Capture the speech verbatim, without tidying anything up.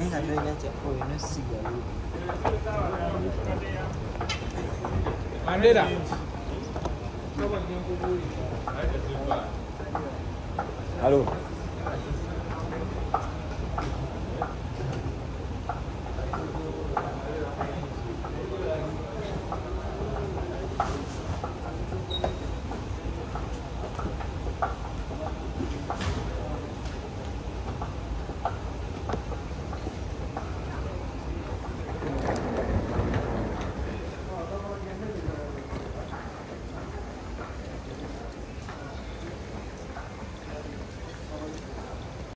Ini kan ada aja. Oh ini sih ya. Mande dah. Halo.